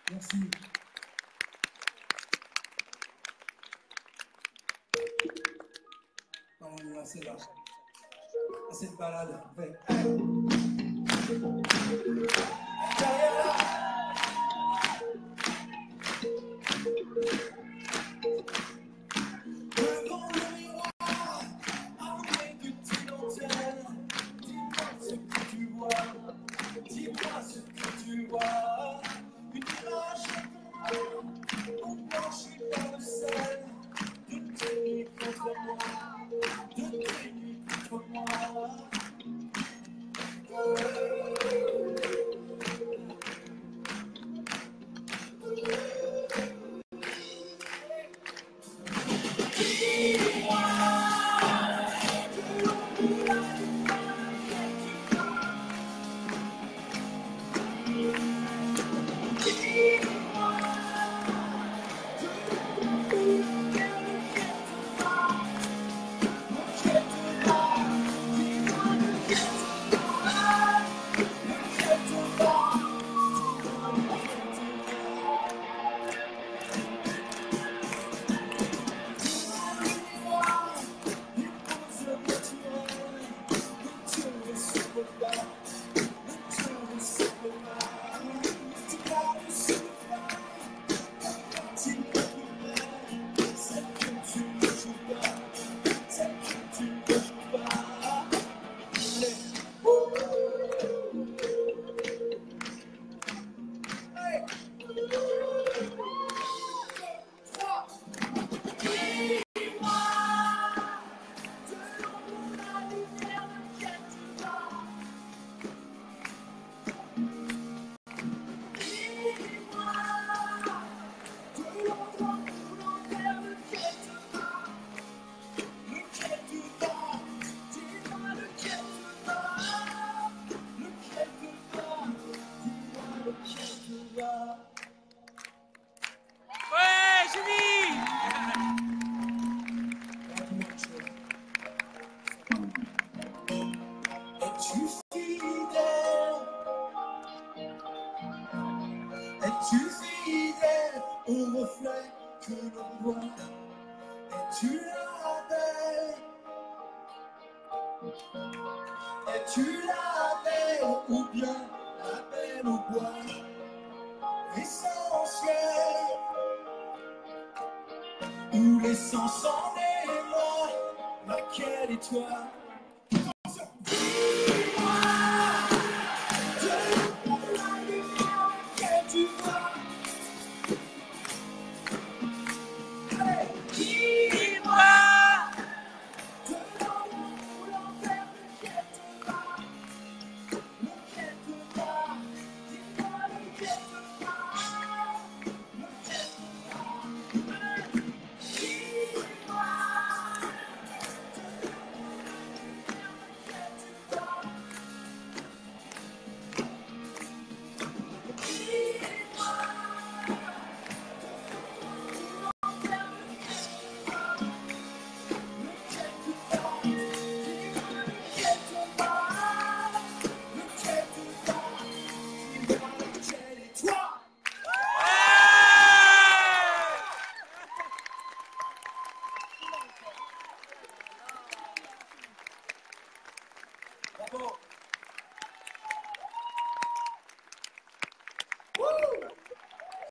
Merci. On est assez là. À cette balade. Devant le miroir, avec une petite antenne, dis-moi ce que tu vois, dis-moi ce que tu vois. Une image on blanchit dans le sel, de tes nuits contre moi, de tes nuits contre moi. Es-tu fidèle au reflet que l'on voit? Es-tu la belle? Es-tu la belle ou bien la belle au bois? Essentiel ou l'essence en est moi? Laquelle est toi?